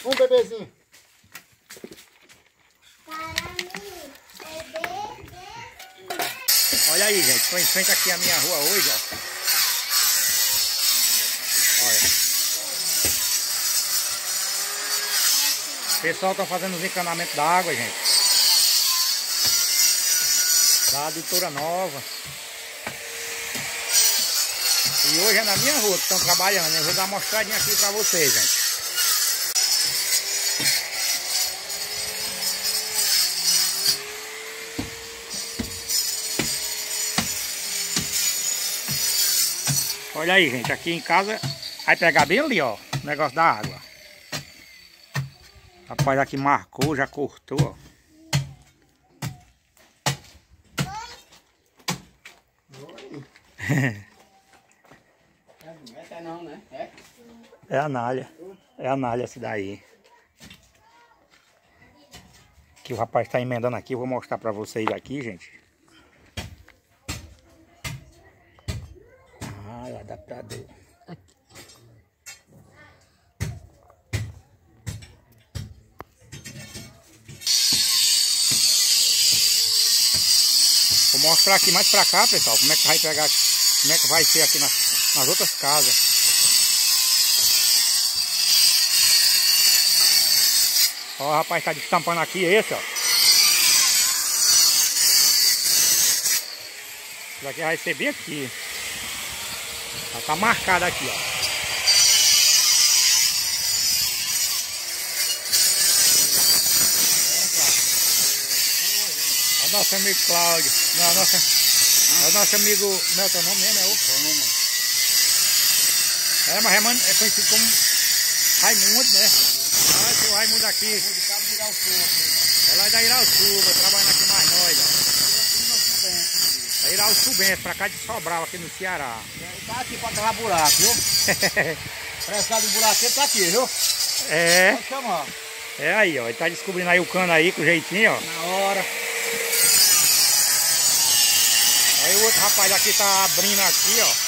Um bebezinho. Olha aí, gente. Estou em frente aqui à minha rua hoje, ó. Olha. O pessoal está fazendo os encanamentos da água, gente. Da adutora nova. E hoje é na minha rua que estão trabalhando. Eu vou dar uma mostradinha aqui para vocês, gente. Olha aí, gente, aqui em casa vai pegar bem ali, ó, o negócio da água. Rapaz, aqui marcou, já cortou, ó. Essa não, né? É a nalha. É a nalha essa daí. Que o rapaz tá emendando aqui, eu vou mostrar pra vocês aqui, gente. Ah, o adaptador. Vou mostrar aqui mais pra cá, pessoal, como é que vai pegar, como é que vai ser aqui nas outras casas. Ó, o rapaz tá destampando aqui esse, ó. Isso aqui vai ser bem aqui. Já tá marcado aqui, ó. O nosso amigo Cláudio. Não, o nosso amigo. Como é o teu nome mesmo? É o mas é conhecido como Raimundo, né? Ah, esse Raimundo aqui. É lá da Irauçuba, trabalhando aqui mais nós, ó. É Irauçubense, pra cá de Sobral, aqui no Ceará. Tá aqui pra cavar buraco, viu? Precisar do buraqueiro tá aqui, viu? É. Pode chamar. É aí, ó. Ele tá descobrindo aí o cano aí com jeitinho, ó. Na hora. Aí o outro rapaz aqui tá abrindo aqui, ó.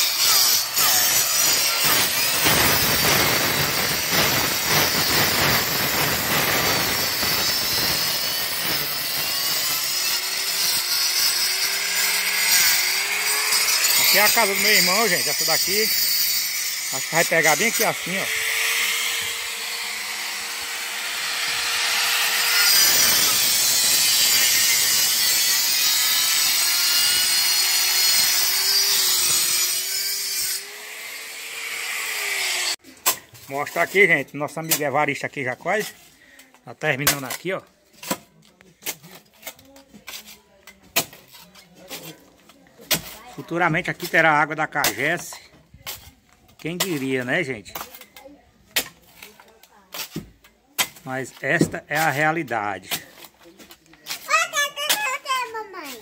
Aqui é a casa do meu irmão, gente. Essa daqui. Acho que vai pegar bem aqui assim, ó. Mostrar aqui, gente, nosso amigo Evaristo aqui já quase. Tá terminando aqui, ó. Futuramente aqui terá água da Cagesse. Quem diria, né, gente? Mas esta é a realidade. Mamãe.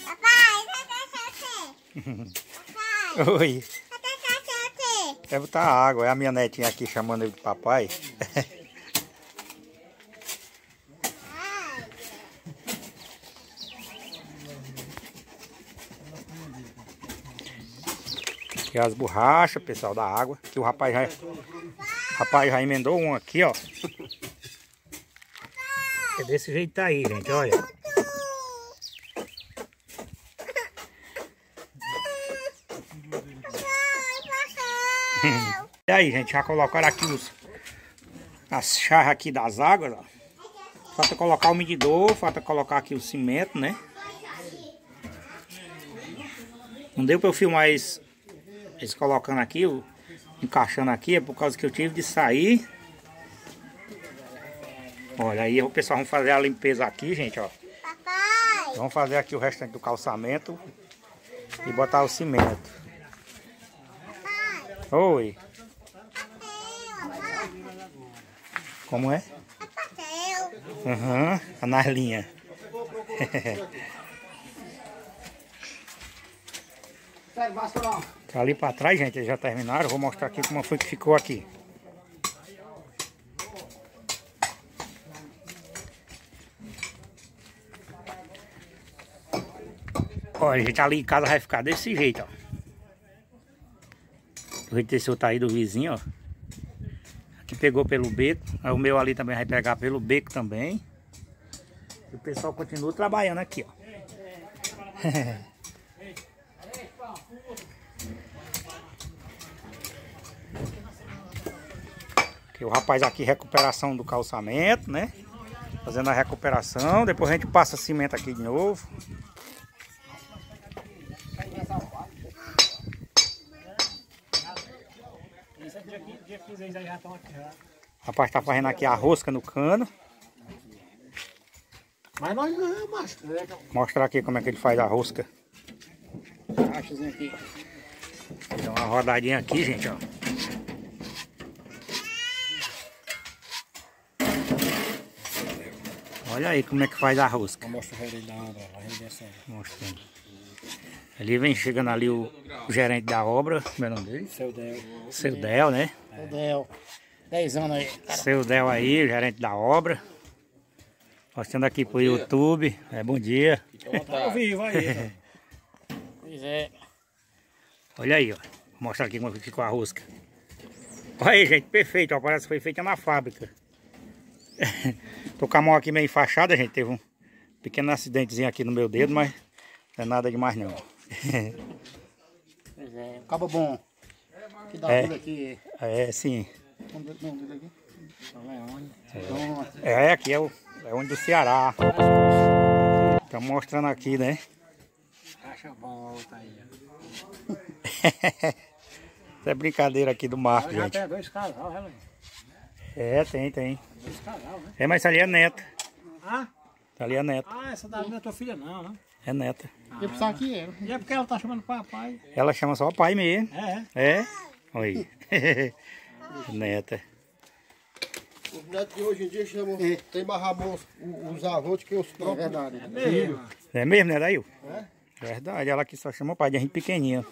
Papai, Oi. Quer botar água, é a minha netinha aqui chamando ele de papai. Aqui as borrachas, pessoal, da água. Que o rapaz já emendou um aqui, ó. É desse jeito aí, gente, olha. E aí, gente, já colocaram aqui as charras aqui das águas, ó. Falta colocar o medidor, falta colocar aqui o cimento, né? Não deu pra eu filmar eles colocando aqui, encaixando aqui, é por causa que eu tive de sair. Olha, aí o pessoal vai fazer a limpeza aqui, gente, ó. papai. Vamos fazer aqui o restante do calçamento e botar o cimento. Oi. Como é? Aham, a narlinha. Tá ali pra trás, gente, eles já terminaram. Vou mostrar aqui como foi que ficou aqui. Olha, gente, ali em casa vai ficar desse jeito, ó. Do jeito desse outro aí do vizinho, ó. que pegou pelo beco. Aí o meu ali também vai pegar pelo beco também. E o pessoal continua trabalhando aqui, ó. Aqui, o rapaz aqui, recuperação do calçamento, né? Fazendo a recuperação. Depois a gente passa cimento aqui de novo. O rapaz tá fazendo aqui a rosca no cano. Mas nós não, macho. Mostrar aqui como é que ele faz a rosca. Caixazinho aqui. Dá uma rodadinha aqui, gente, ó. Olha aí como é que faz a rosca. Mostra o rei da obra, a rendição. Mostrando. Ali vem chegando ali o gerente da obra, como é o nome dele? Seu Del. Seu Del, né? Seu Del. 10 anos aí. Seu Del aí, gerente da obra. Mostrando aqui pro YouTube. Bom dia. Tá ao vivo aí. Pois é. Olha aí, ó. Vou mostrar aqui como ficou a rosca. Olha aí, gente, perfeito. Ó, parece que foi feita na fábrica. Tô com a mão aqui meio enfaixada, gente. Teve um pequeno acidentezinho aqui no meu dedo, mas não é nada demais não. Pois é, cabo bom. Que dá tudo aqui. É, sim. Vamos ver tudo aqui. Aqui é onde do Ceará. Estamos mostrando aqui, né? Caixa volta aí. Isso é brincadeira aqui do Marco, Já gente. tem 2 casal, né? Tem. 2 casal, né? Mas ali é neta. Ah? Ali é neta. Ah, essa daí não é tua filha não, né? É neta. Eu pensava que era. E é porque ela tá chamando papai. Ela chama só pai mesmo. É? Oi. Neta. Os netos de hoje em dia chamam, tem mais amor os avós que os próprios. É verdade. Filhos. É mesmo, né, Dail? É. Verdade, ela aqui só chama o pai de gente pequenininha.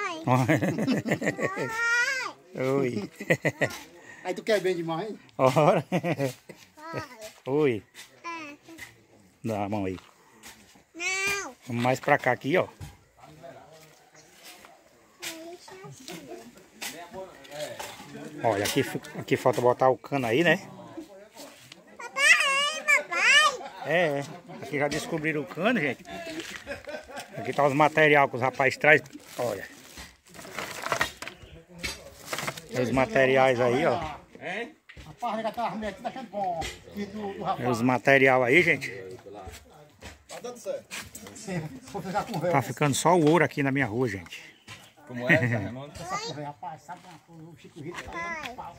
Oi. Aí tu quer bem demais? Ora. Oi. Dá a mão aí. Não. Vamos mais pra cá aqui, ó. Olha, aqui falta botar o cano aí, né? Papai. Aqui já descobriram o cano, gente. Aqui tá os materiais que os rapazes trazem. Olha. Os materiais aí, ó. Rapaz, nega tá arrumando aqui, tá achando bom. E do rapaz. Os materiais aí, gente. Tá dando certo. Vou ficar com Tá ficando só o ouro aqui na minha rua, gente. Como é, Raimundo? rapaz, sabe uma coisa? O Chico Rito tá dando pau.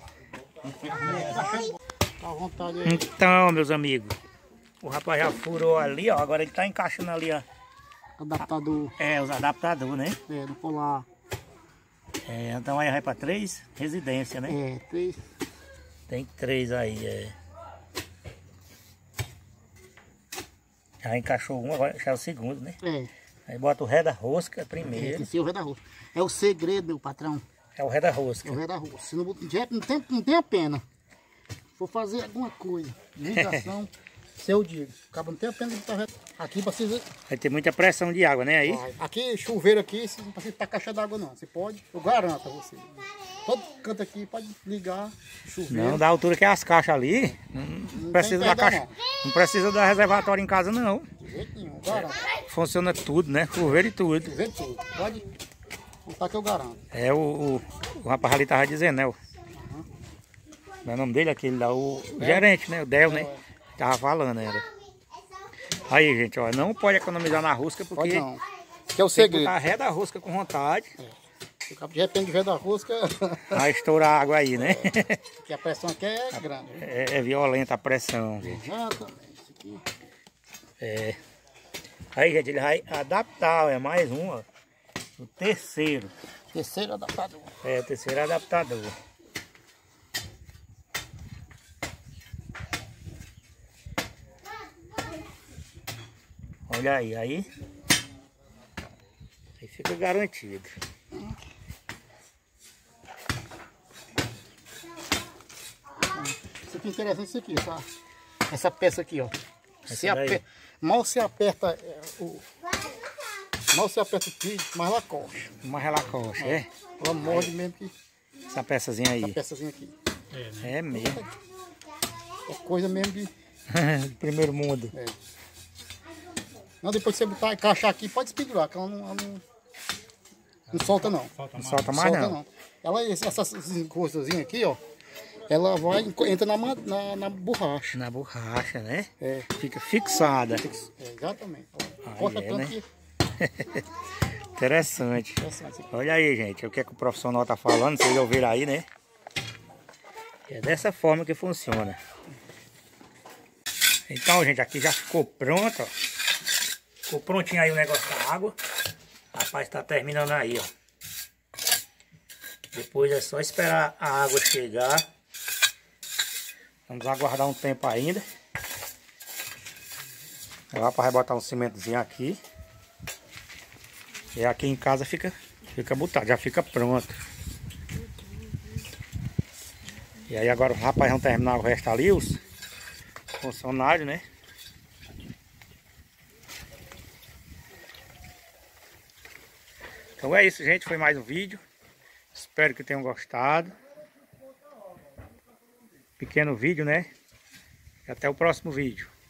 Tá à vontade aí. Então, meus amigos. O rapaz já furou ali, ó. Agora ele tá encaixando ali, ó. Adaptador. Os adaptadores, né? Do polar. Então aí vai pra 3 residências, né? 3. Tem 3 aí, Já encaixou um, agora já é o segundo, né? Aí bota o ré da rosca primeiro. Esse é o ré da rosca. É o segredo, meu patrão. É o ré da rosca. É o ré da rosca. Se não, não tem a pena. For fazer alguma coisa, ligação, se eu digo. Acaba não tem a pena de botar ré. Aqui precisa. Vai ter muita pressão de água, né? Aí. Aqui, chuveiro aqui, você não precisa estar caixa d'água não. Você pode, eu garanto a você. Todo canto aqui pode ligar, chuveiro. Não, da altura que é as caixas ali, não precisa da caixa. Não precisa da reservatório em casa, não. De jeito nenhum, eu garanto. Funciona tudo, né? Chuveiro e tudo. Chuveiro tudo. Pode contar que eu garanto. O rapaz ali tava dizendo, né? O nome dele, aquele lá, o gerente, né? O Del, né? Tava falando, era. Aí, gente, ó, não pode economizar na rosca porque Pode não. Que é o tem que segredo. botar ré da rosca com vontade. De repente, de ré da rosca, Vai estourar a água aí, né? porque a pressão aqui é grande. É violenta a pressão, gente. Exatamente. Isso aqui. Aí, gente, ele vai adaptar, ó, mais um, ó. O terceiro. Terceiro adaptador. O terceiro adaptador. Olha aí fica garantido. Isso aqui é interessante, isso aqui, tá? Essa peça aqui, ó. Mal se aperta mal se aperta o trilho, mais ela coxa. Mais ela coxa, Ela morde mesmo que essa peçazinha aí. essa peçazinha aqui. É, né? É mesmo. É coisa mesmo de... Primeiro mundo. É. Não, depois que você botar, encaixar aqui, pode espigurar, que ela não solta não. Não solta mais não. Ela, essas encostazinhas aqui, ó, ela vai, entra na borracha. Na borracha, né? É. Fica fixada. É, exatamente. Ah, Corta é, tanto né? que... Interessante. Interessante. Olha aí, gente, o que é que o profissional tá falando, vocês ouviram aí, né? É dessa forma que funciona. Então, gente, aqui já ficou pronto, ó. Ficou prontinho aí o negócio da água. Rapaz, tá terminando aí, ó. Depois é só esperar a água chegar. Vamos aguardar um tempo ainda. Lá para botar um cimentozinho aqui. E aqui em casa fica botado, já fica pronto. E aí agora os rapazes vão terminar o resto ali, os funcionários, né? Então é isso, gente, foi mais um vídeo. Espero que tenham gostado. Pequeno vídeo, né? E até o próximo vídeo.